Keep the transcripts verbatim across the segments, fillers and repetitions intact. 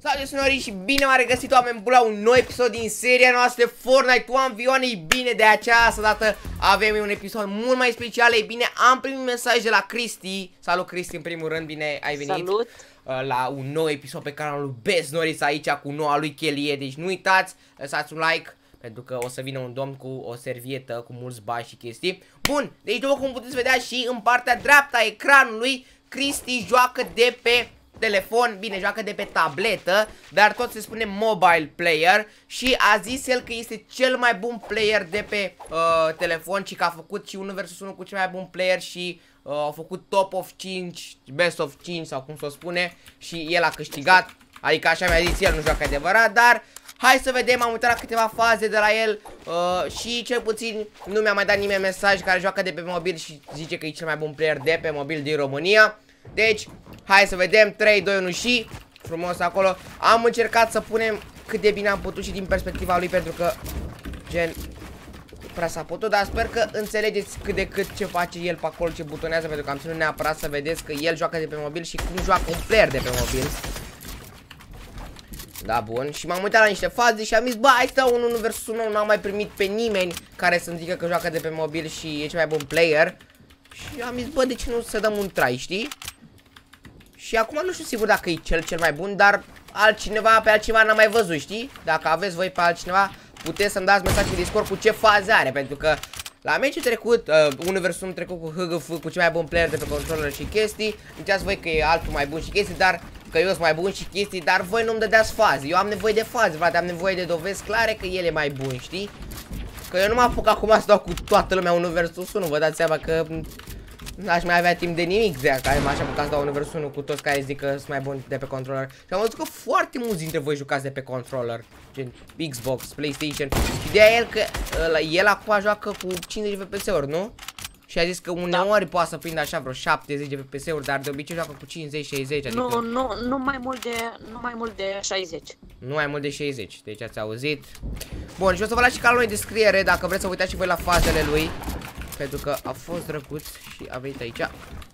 Salut, sunori și bine m-am regăsit, oameni buni, la un nou episod din seria noastră Fortnite unu v unu. Ei bine, de această dată avem un episod mult mai special. Ei bine, am primit mesaj de la Cristi. Salut, Cristi, în primul rând, bine ai venit. Salut. La un nou episod pe canalul lui Best Norris, aici cu noua lui chelie. Deci nu uitați, lăsați un like, pentru că o să vină un domn cu o servietă, cu mulți bani și chestii. Bun, deci după cum puteți vedea și în partea dreapta a ecranului, Cristi joacă de pe telefon, bine, joacă de pe tabletă, dar tot se spune mobile player. Și a zis el că este cel mai bun player de pe uh, telefon și că a făcut și unu versus unu cu cel mai bun player și uh, a făcut top of cinci, best of cinci sau cum să o spune. Și el a câștigat, adică așa mi-a zis el, nu joacă adevărat, dar hai să vedem, am uitat la câteva faze de la el uh, și cel puțin nu mi-a mai dat nimeni mesaj care joacă de pe mobil și zice că e cel mai bun player de pe mobil din România. Deci, hai să vedem, trei, doi, unu și frumos acolo. Am încercat să punem cât de bine am putut și din perspectiva lui, pentru că gen prea s-a putut, dar sper că înțelegeți cât de cât ce face el pe acolo, ce butonează, pentru că am ținut neapărat să vedeți că el joacă de pe mobil și cum joacă un player de pe mobil. Da, bun, și m-am uitat la niște faze și am zis, bă, hai să un unu versus unu, n-am mai primit pe nimeni care să-mi zică că joacă de pe mobil și e cel mai bun player. Și am zis, bă, de ce nu să dăm un try, știi? Și acum nu știu sigur dacă e cel cel mai bun, dar altcineva, pe altcineva n-am mai văzut, știi? Dacă aveți voi pe altcineva, puteți să-mi dați mesaj în Discord cu ce faze are, pentru că la meciul trecut, uh, unu versus unu trecut cu H G F, cu cel mai bun player de pe controller și chestii, ziceați voi că e altul mai bun și chestii, dar că eu sunt mai bun și chestii, dar voi nu-mi dădeați faze. Eu am nevoie de faze, frate, am nevoie de dovezi clare că el e mai bun, știi? Că eu nu mă apuc acum să dau cu toată lumea unu versus unu, vă dați seama că n-aș mai avea timp de nimic de care m-aș apuca să dau unu versus unu cu toți care zic că sunt mai buni de pe controller. Și am văzut că foarte mulți dintre voi jucați de pe controller, gen Xbox, PlayStation. Și de aia el că el acum joacă cu cincizeci de F P S-uri, nu? Și a zis că uneori poate să prindă așa vreo șaptezeci de F P S-uri, dar de obicei joacă cu cincizeci șaizeci, adică Nu, nu, nu mai mult de nu mai mult de șaizeci. Nu mai mult de șaizeci, deci ați auzit. Bun, și o să vă las și canalul în descriere dacă vreți să uitați și voi la fazele lui, pentru că a fost drăguț și a venit aici.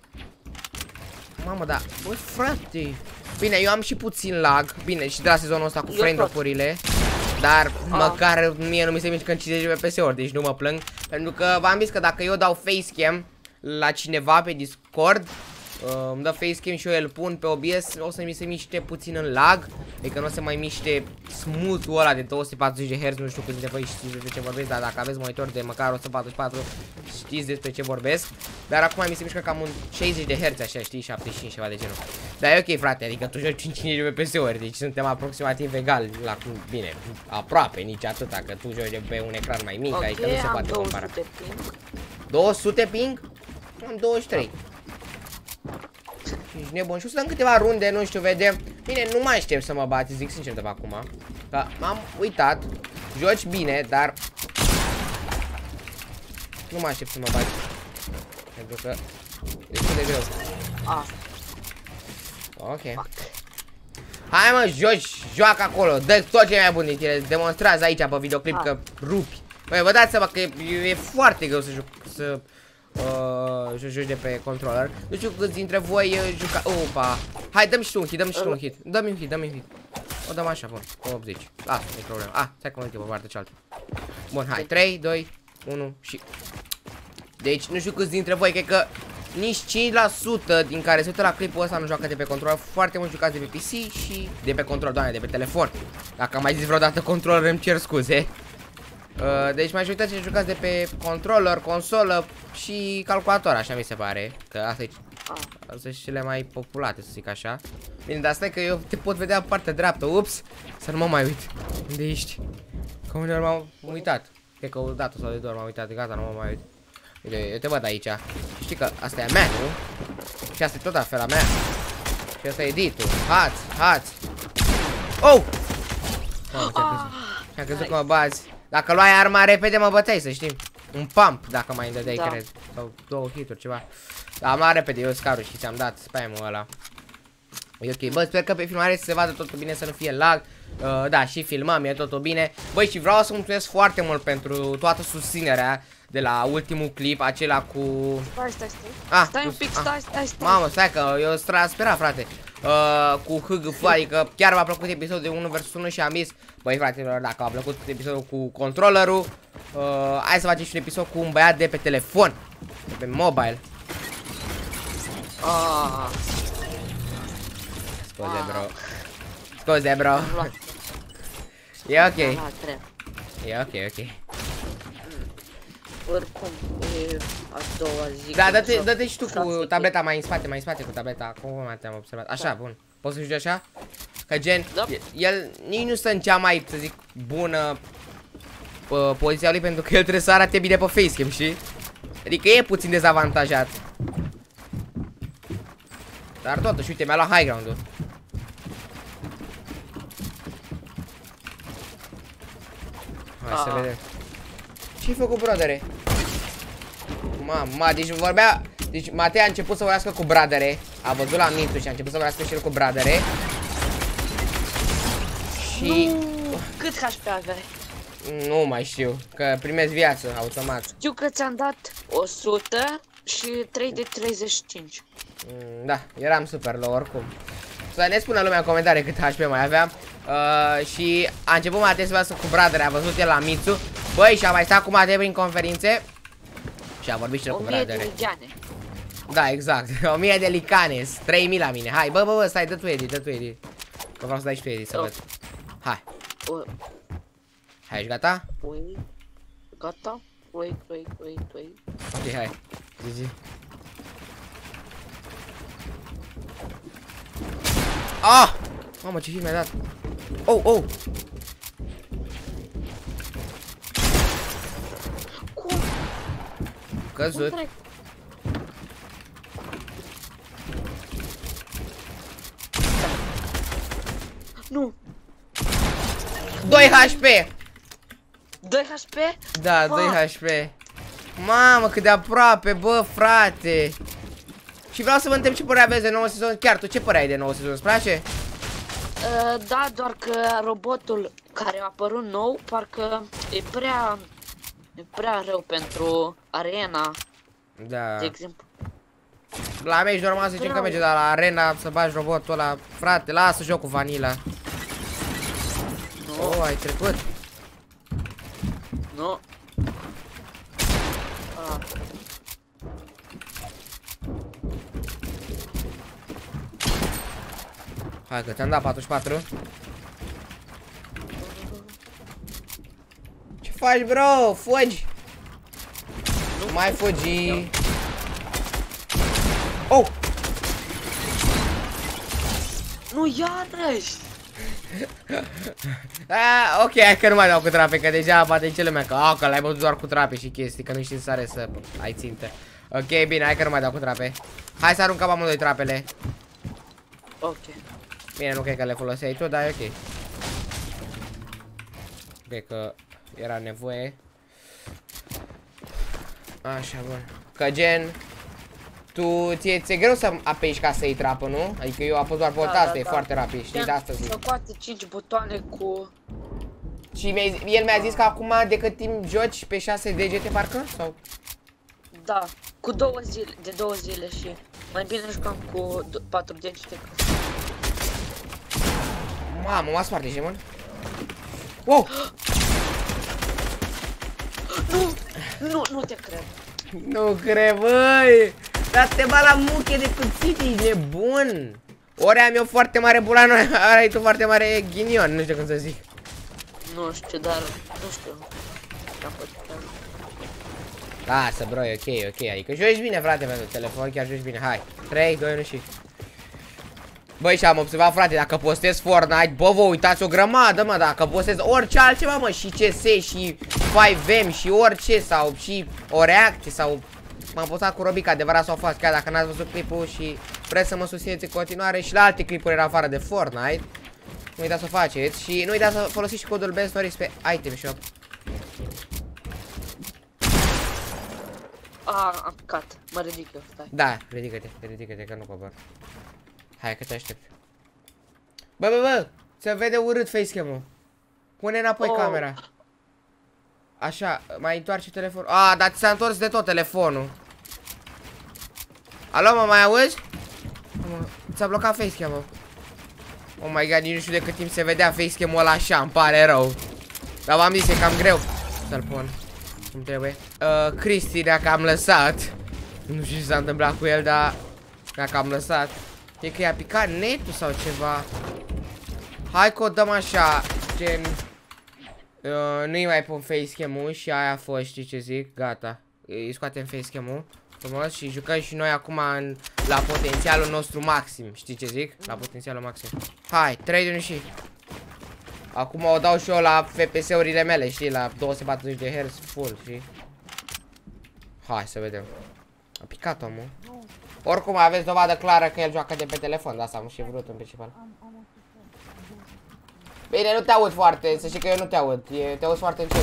Mamă, da, băi, frate. Bine, eu am și puțin lag, bine, și de la sezonul ăsta cu frame drop-urile, dar ah. măcar mie nu mi se mișcă în cincizeci de F P S-uri, deci nu mă plâng. Pentru că v-am zis că dacă eu dau facecam la cineva pe Discord, uh, îmi dă facecam și eu îl pun pe O B S, o să mi se miște puțin în lag, adică nu o să mai miște smooth-ul ăla de două sute patruzeci de herți, nu știu câți dintre voi știți despre ce vorbesc, dar dacă aveți monitor de măcar o sută patruzeci și patru, știți despre ce vorbesc. Dar acum mi se mișcă cam un șaizeci de herți, așa, știi, șaptezeci și cinci, ceva de genul. Dar e ok, frate, adică tu joci cincizeci de F P S-uri, deci suntem aproximativ egali la, bine, aproape, nici atâta, că tu joci de pe un ecran mai mic, okay, adică nu se poate compara. două sute ping? Am douăzeci și trei. Ești nebun. Și o să dăm câteva runde, nu știu, vedem. Bine, nu mai aștept să mă bați, zic sincer de pe acum. Că m-am uitat. Joci bine, dar nu mă aștept să mă bați, pentru că e destul de greu. Ah. Ok. Hai, mă, joci, joacă acolo, dă tot ce e mai bun din tine. Demonstrează aici pe videoclip ah. că rupi. Băi, vă dați seama că e, e foarte greu să joc, să uh, joci de pe controller. Nu știu câți dintre voi uh, juca. Opa. Hai, dăm și tu un hit, dăm și tu un hit. Dă-mi un hit, dă-mi un hit. O dăm așa, bun, optzeci. Lasă, nu e problemă. Ah, stai că mă uită pe partea cealaltă. Bun, hai, trei, doi, unu și... Deci, nu știu câți dintre voi, cred că nici cinci la sută din care se uită la clipul ăsta nu joacă de pe controller. Foarte mult jucați de pe P C și de pe controller, doamne, de pe telefon. Dacă am mai zis vreodată controller, îmi cer scuze. Uh, deci majoritatea ce jucați de pe controller, consolă și calculator, așa mi se pare. Că asta e, asta sunt cele mai populate, să zic așa. Bine, dar stai că eu te pot vedea în partea dreaptă. Ups, să nu mă mai uit. Unde ești? Că uneori m-am uitat. Cred că o dată sau de două ori m-am uitat, gata, nu mă mai uit. Uite, eu te văd aici. Știi că asta e a mea, nu? Și asta e tot la fel a mea. Și asta e editul. Hați, hați. Oh! Și-am crezut că mă bazi. Dacă luai arma repede mă băteai, să știi. Un pump, dacă mai îmi dădeai, da. Cred. Sau două hituri, ceva. Dar am luat repede, eu scarul și ți-am dat spam-ul ăla. E ok, bă, sper că pe filmare să se vadă totul bine, să nu fie lag. uh, Da, și filmăm, e totul bine. Băi, și vreau să mulțumesc foarte mult pentru toată susținerea de la ultimul clip, acela cu... Stai, stai, stai. Ah, stai un pic, stai, stai, stai. Mamă, stai că eu spera, frate. uh, cu H G F, adică chiar v-a plăcut episodul de unu versus unu și am zis, băi fraților, dacă v-a plăcut episodul cu controllerul, uh, hai să facem și un episod cu un băiat de pe telefon, de pe mobile. Ah. Scuze, bro. Scuze, bro. E ok. E ok, ok. Oricum, e a doua zi. Da, dă-te dă-te și tu cu tableta mai în spate, mai în spate cu tableta. Cum te-am observat? Așa, bun. Poți să joci așa? Că gen, Da. el nici nu stă în cea mai, să zic, bună uh, poziția lui, pentru că el trebuie să arate bine pe facecam, știi? Adică e puțin dezavantajat. Dar totuși, uite, mi-a luat high ground-ul. Hai să vedem. Ce-ai făcut, brodere? Mama, deci vorbea... Deci Matei a început să vorbească cu bradere. A văzut la Mintu și a început să vorbească și el cu bradere. Și... Nu, cât H P aveai? Nu mai știu, că primesc viață automat. Știu că ți-am dat o sută și trei de treizeci și cinci. Mm, da, eram super low oricum. Să ne spună lumea în comentarii cât H P mai aveam. uh, Și a început Matei să vorbească cu bradere. A văzut el la Mitsu. Băi, și a mai stat cu Matei prin conferințe. Și a vorbit și el cu bradere. o mie de ligiane. Da, exact. o mie de licane, trei mii la mine. Hai, bă, bă, bă, stai, dă tu edit, dă tu edit. Că vreau să dai și tu edit, să văd. Hai. Hai, ești gata? Wait. Gata? Wait, wait, wait, wait. Ok, hai. G G. Ah! Mamă, ce hit mi-a dat. Oh, oh! Cum? Căzut. Nu. doi H P! doi H P? Da, doi H P. Mamă, cât de aproape, bă, frate. Și vreau să vă întreb ce părere aveți de nouă sezon. Chiar tu, ce părere ai de nouă sezon? Îți place? Uh, da, doar că robotul care a apărut nou, parcă e prea... E prea rău pentru arena, Da. de exemplu. La meci normal să zicem că merge, dar la arena să bagi robotul ăla. Frate, lasă jocul vanila. Nu, Oh, ai trecut. nu. Ah. Hai că ți-am dat patruzeci și patru. Ce faci, bro? Fugi! Nu mai fugi! Oh! Nu, iarăși! Ah, ok, hai că nu mai dau cu trape, că deja poate ce lumea că, ah, că l-ai bătut doar cu trape și chestii, că nu știi să are să ai țintă. Ok, bine, hai că nu mai dau cu trape. Hai să aruncăm amândoi trapele. Ok. Bine, nu cred că le foloseai tu, dar e ok. Cred că era nevoie. Așa, bun. Că gen, tu ție ți-e greu să apeși ca să iei trapă, nu? Adică eu apăs doar pe o Da, tastă, da, e da. foarte rapid, știi, de asta zic. Să coate cinci butoane cu... Și mi el mi-a zis că acum de cât timp joci pe șase degete parcă? Sau? Da, cu două zile, de două zile și mai bine jucam cu patru degete. Mamă, m-a spart, ești, mă? Wow! Nu, nu, nu te cred. Nu cred, băi! Dar te ba la muche de cuțit, ești nebun! Ori am eu foarte mare bulană, ori ai tu foarte mare ghinion, nu știu cum să zic. Nu știu, dar nu știu. Lasă, bro, e ok, e ok, adică joci bine, frate, pentru telefon, chiar joci bine, hai. trei, doi, unu și... Băi, și am observat, frate, dacă postez Fortnite, bă, vă uitați o grămadă, mă, dacă postez orice altceva, mă, și C S, și cinci M, și orice, sau și o reacție, sau... M-am postat cu Robic, adevărat sau fals, chiar dacă n-ați văzut clipul și vreți să mă susțineți în continuare și la alte clipuri în afară de Fortnite. Nu uitați să o faceți și nu uitați să folosiți și codul BENSTORIES pe Item Shop. A, am picat, mă ridic eu, stai. Da, ridică-te, ridică-te că nu cobor. Hai că te aștept. Bă, bă, bă, se vede urât facecam-ul. Pune înapoi Oh. camera. Așa, mai întoarce telefonul. A, dar ți s-a întors de tot telefonul. Alo, mă mai auzi? ți-a blocat facecam-ul. Oh my god, nici nu știu de cât timp se vedea facecam-ul ăla așa, îmi pare rău. Dar v-am zis, e cam greu să-l pun cum trebuie. uh, Cristi ne-a cam lăsat. Nu știu ce s-a întâmplat cu el, dar ne-a cam lăsat. E că i-a picat netul sau ceva. Hai că o dăm așa, gen uh, nu-i mai pun facecam-ul și aia a fost, știi ce zic? Gata, îi scoatem facecam-ul frumos și jucăm și noi acum în, la potențialul nostru maxim. Știi ce zic? La potențialul maxim. Hai, trei de unu și acum o dau și eu la F P S-urile mele, știi? La două sute patruzeci de herți full, știi? Hai să vedem. A picat omul. Oricum aveți dovadă clară că el joacă de pe telefon. De asta am și vrut în principal. Bine, nu te aud foarte, să știi că eu nu te aud. E, te aud foarte încet.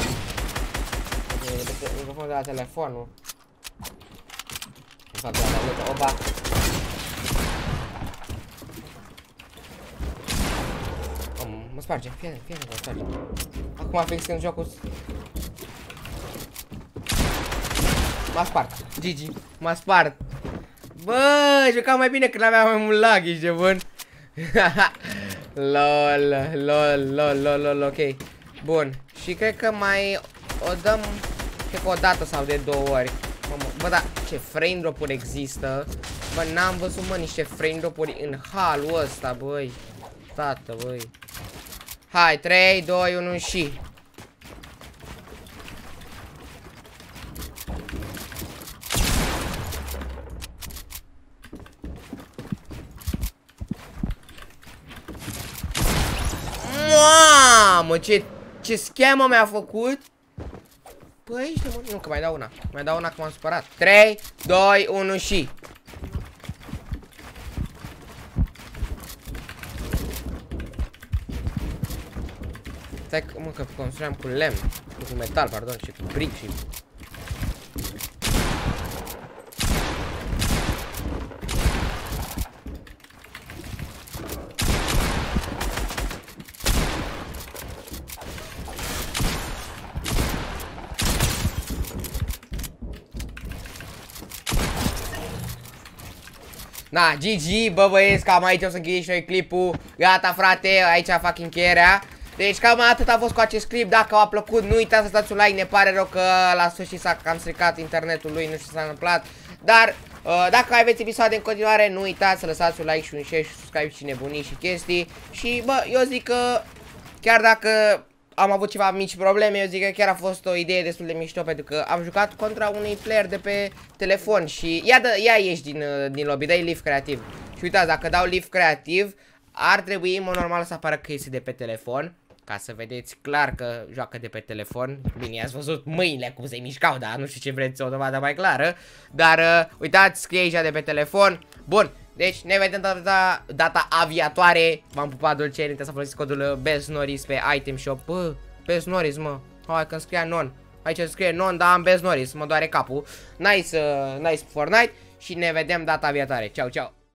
E microfonul de la telefon, nu? Sau de la tabletă, oba. Oh, mă sparge, fie atent, fie atent, mă sparge. Acum fix când jocul... M-a spart, Gigi, m-a spart. Bă, jucam mai bine când aveam mai mult lag, ești de bun. Lol, lol, lol, lol, lol, ok. Bun, și cred că mai o dăm, cred că o dată sau de două ori. Bă, da, ce frame drop-uri există. Bă, n-am văzut, mă, niște frame drop-uri în halul ăsta, băi. Tată, băi. Hai, trei, doi, unu și Mamă, ce, ce schemă mi-a făcut. Păi, ești mă, nu, că mai dau una. Mai dau una că m-am supărat. trei, doi, unu și stai că, mă, că construiam cu lemn, cu metal, pardon, și cu brick și... Na, G G, bă băieți, cam aici o să închidem și noi clipul. Gata, frate, aici fac încheierea. Deci cam atât a fost cu acest clip. Dacă v-a plăcut, nu uitați să dați un like. Ne pare rău că la sfârșit s-a cam stricat internetul lui, nu știu ce s-a întâmplat. Dar uh, dacă aveți episoade în continuare, nu uitați să lăsați un like și un share și subscribe și nebunii și chestii. Și bă, eu zic că chiar dacă am avut ceva mici probleme, eu zic că chiar a fost o idee destul de mișto, pentru că am jucat contra unui player de pe telefon și ia, dă, ia ieși din, din lobby, dai live creativ. Și uitați, dacă dau live creativ, ar trebui, mă, normal să apară că este de pe telefon, ca să vedeți clar că joacă de pe telefon. Bine, ați văzut mâinile cum se mișcau, dar nu știu ce vreți o dovadă mai clară. Dar uh, uitați, scrie aici de pe telefon. Bun, deci ne vedem data, data aviatoare. V-am pupat dulce, nu să folosiți codul BestNoris pe item shop. Bă, BestNoris, mă, hai că scria non. Aici scrie non, dar am BestNoris, mă doare capul. Nice, uh, nice Fortnite și ne vedem data aviatoare. Ciao, ciao.